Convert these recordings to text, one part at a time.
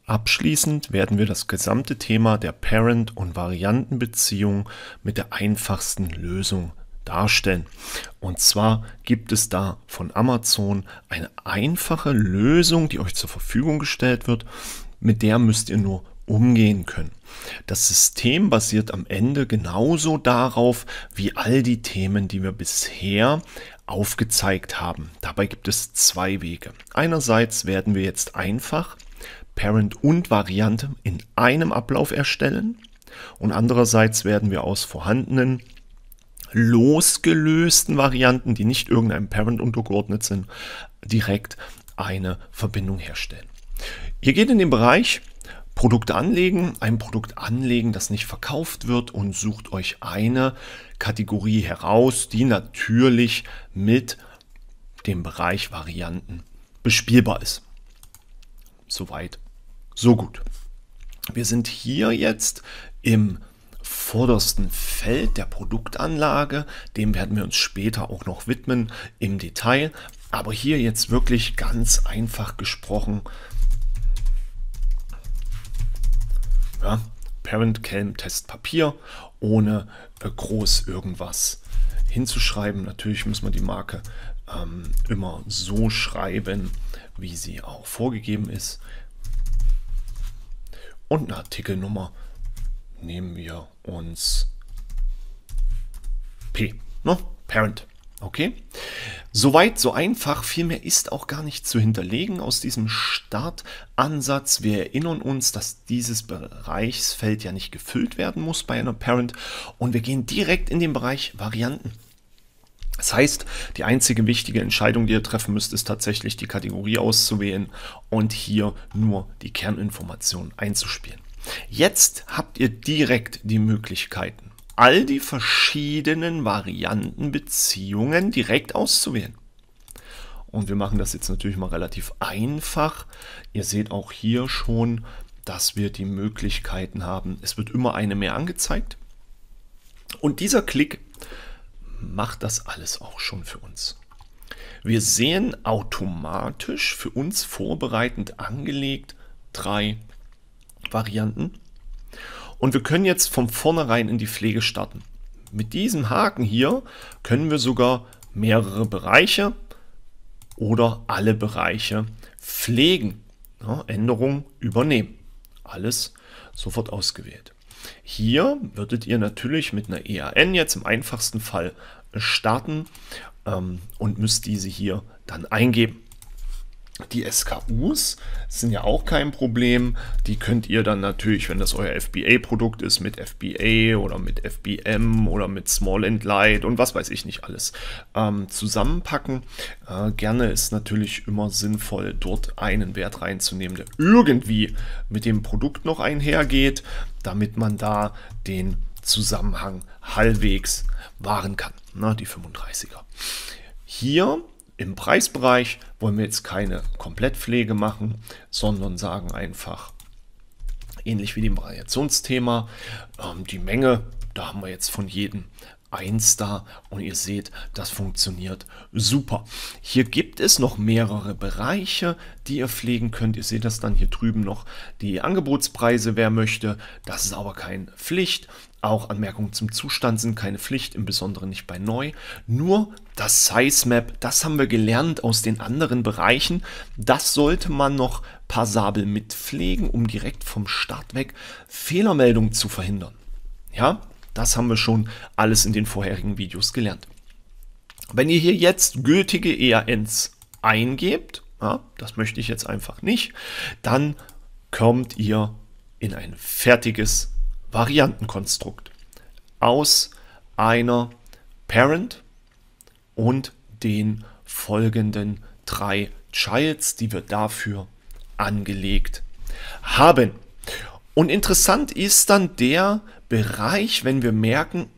Abschließend werden wir das gesamte Thema der Parent- und Variantenbeziehung mit der einfachsten Lösung darstellen. Und zwar gibt es da von Amazon eine einfache Lösung, die euch zur Verfügung gestellt wird, mit der müsst ihr nur umgehen können. Das System basiert am Ende genauso darauf wie all die Themen, die wir bisher aufgezeigt haben. Dabei gibt es zwei Wege. Einerseits werden wir jetzt einfach Parent und Variante in einem Ablauf erstellen und andererseits werden wir aus vorhandenen losgelösten Varianten, die nicht irgendeinem Parent untergeordnet sind, direkt eine Verbindung herstellen. Ihr geht in den Bereich Produkte anlegen, ein Produkt anlegen, das nicht verkauft wird, und sucht euch eine Kategorie heraus, die natürlich mit dem Bereich Varianten bespielbar ist. Soweit, so gut. Wir sind hier jetzt im vordersten Feld der Produktanlage, dem werden wir uns später auch noch widmen im Detail, aber hier jetzt wirklich ganz einfach gesprochen. Ja, Parent Kelm Test Papier, ohne groß irgendwas hinzuschreiben. Natürlich muss man die Marke immer so schreiben, wie sie auch vorgegeben ist. Und eine Artikelnummer nehmen wir uns P, ne? Parent. Okay, soweit, so einfach. Viel mehr ist auch gar nicht zu hinterlegen aus diesem Startansatz. Wir erinnern uns, dass dieses Bereichsfeld ja nicht gefüllt werden muss bei einer Parent, und wir gehen direkt in den Bereich Varianten. Das heißt, die einzige wichtige Entscheidung, die ihr treffen müsst, ist tatsächlich die Kategorie auszuwählen und hier nur die Kerninformationen einzuspielen. Jetzt habt ihr direkt die Möglichkeiten, all die verschiedenen Variantenbeziehungen direkt auszuwählen. Und wir machen das jetzt natürlich mal relativ einfach. Ihr seht auch hier schon, dass wir die Möglichkeiten haben. Es wird immer eine mehr angezeigt. Und dieser Klick macht das alles auch schon für uns. Wir sehen automatisch für uns vorbereitend angelegt 3 Varianten. Und wir können jetzt von vornherein in die Pflege starten. Mit diesem Haken hier können wir sogar mehrere Bereiche oder alle Bereiche pflegen. Ja, Änderung übernehmen. Alles sofort ausgewählt. Hier würdet ihr natürlich mit einer EAN jetzt im einfachsten Fall starten und müsst diese hier dann eingeben. Die SKUs sind ja auch kein Problem. Die könnt ihr dann natürlich, wenn das euer FBA-Produkt ist, mit FBA oder mit FBM oder mit Small and Light und was weiß ich nicht alles zusammenpacken. Gerne ist natürlich immer sinnvoll, dort einen Wert reinzunehmen, der irgendwie mit dem Produkt noch einhergeht, damit man da den Zusammenhang halbwegs wahren kann. Na, die 35er. Hier im Preisbereich wollen wir jetzt keine Komplettpflege machen, sondern sagen einfach, ähnlich wie dem Variationsthema, die Menge, da haben wir jetzt von jedem 1 da, und ihr seht, das funktioniert super. Hier gibt es noch mehrere Bereiche, die ihr pflegen könnt. Ihr seht das dann hier drüben noch, die Angebotspreise, wer möchte. Das ist aber keine Pflicht. Auch Anmerkungen zum Zustand sind keine Pflicht, im Besonderen nicht bei neu. Nur das Size Map, das haben wir gelernt aus den anderen Bereichen. Das sollte man noch passabel mitpflegen, um direkt vom Start weg Fehlermeldungen zu verhindern. Ja, das haben wir schon alles in den vorherigen Videos gelernt. Wenn ihr hier jetzt gültige EANs eingebt, ja, das möchte ich jetzt einfach nicht, dann kommt ihr in ein fertiges Variantenkonstrukt aus einer Parent und den folgenden 3 Childs, die wir dafür angelegt haben. Und interessant ist dann der Bereich, wenn wir merken,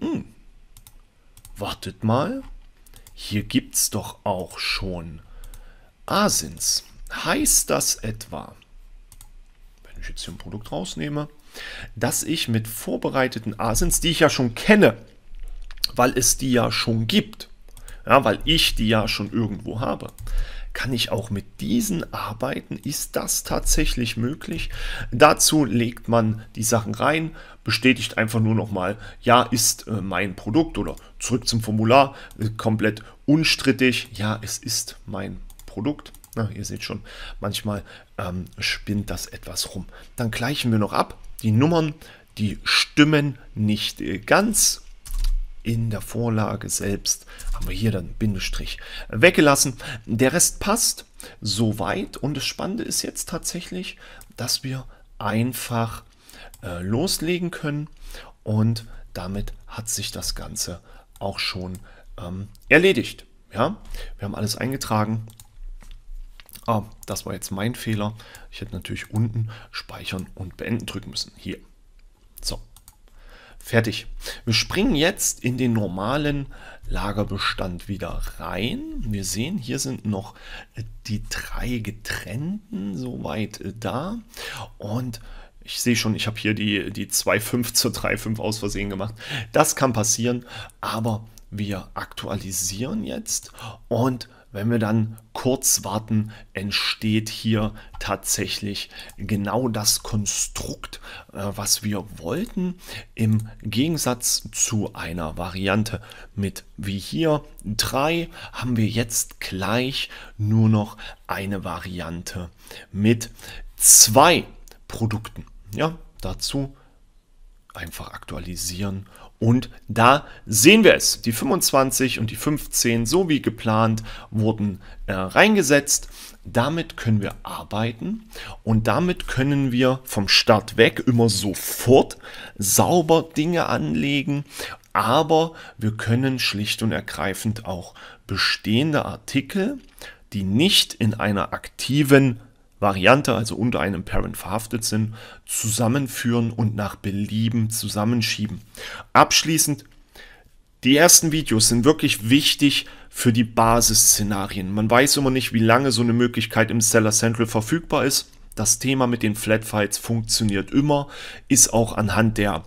wartet mal, hier gibt es doch auch schon Asins. Heißt das etwa, wenn ich jetzt hier ein Produkt rausnehme, dass ich mit vorbereiteten Asins, die ich ja schon kenne, weil es die ja schon gibt, ja, weil ich die ja schon irgendwo habe, kann ich auch mit diesen arbeiten? Ist das tatsächlich möglich? Dazu legt man die Sachen rein, bestätigt einfach nur nochmal, ja, ist mein Produkt oder zurück zum Formular, komplett unstrittig, ja, es ist mein Produkt. Na, ihr seht schon, manchmal spinnt das etwas rum. Dann gleichen wir noch ab. Die Nummern, die stimmen nicht ganz. In der Vorlage selbst haben wir hier dann Bindestrich weggelassen. Der Rest passt soweit. Und das Spannende ist jetzt tatsächlich, dass wir einfach loslegen können. Und damit hat sich das Ganze auch schon erledigt. Ja, wir haben alles eingetragen. Ah, das war jetzt mein Fehler. Ich hätte natürlich unten speichern und beenden drücken müssen. Hier. So. Fertig. Wir springen jetzt in den normalen Lagerbestand wieder rein. Wir sehen, hier sind noch die 3 getrennten soweit da. Und ich sehe schon, ich habe hier die 2,5 zur 3,5 aus Versehen gemacht. Das kann passieren, aber wir aktualisieren jetzt und wenn wir dann kurz warten, entsteht hier tatsächlich genau das Konstrukt, was wir wollten. Im Gegensatz zu einer Variante mit wie hier 3 haben wir jetzt gleich nur noch eine Variante mit 2 Produkten. Ja, dazu einfach aktualisieren und da sehen wir es. Die 25 und die 15, so wie geplant, wurden reingesetzt. Damit können wir arbeiten und damit können wir vom Start weg immer sofort sauber Dinge anlegen, aber wir können schlicht und ergreifend auch bestehende Artikel, die nicht in einer aktiven Variante, also unter einem Parent verhaftet sind, zusammenführen und nach Belieben zusammenschieben. Abschließend, die ersten Videos sind wirklich wichtig für die Basisszenarien. Man weiß immer nicht, wie lange so eine Möglichkeit im Seller Central verfügbar ist. Das Thema mit den Flatfiles funktioniert immer, ist auch anhand der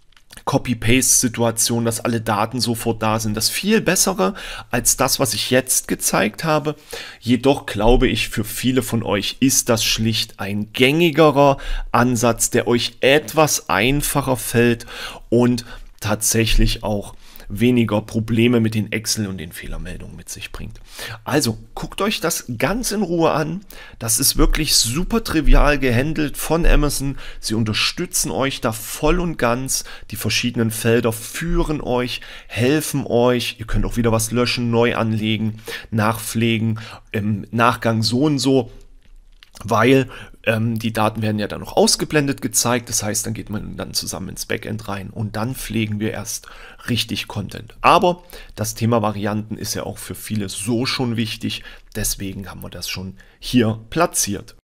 Copy-Paste-Situation, dass alle Daten sofort da sind. Das viel bessere als das, was ich jetzt gezeigt habe. Jedoch glaube ich, für viele von euch ist das schlicht ein gängigerer Ansatz, der euch etwas einfacher fällt und tatsächlich auch weniger Probleme mit den Excel und den Fehlermeldungen mit sich bringt. Also guckt euch das ganz in Ruhe an. Das ist wirklich super trivial gehandelt von Amazon. Sie unterstützen euch da voll und ganz. Die verschiedenen Felder führen euch, helfen euch. Ihr könnt auch wieder was löschen, neu anlegen, nachpflegen, im Nachgang so und so. Weil die Daten werden ja dann noch ausgeblendet gezeigt. Das heißt, dann geht man dann zusammen ins Backend rein und dann pflegen wir erst richtig Content. Aber das Thema Varianten ist ja auch für viele so schon wichtig. Deswegen haben wir das schon hier platziert.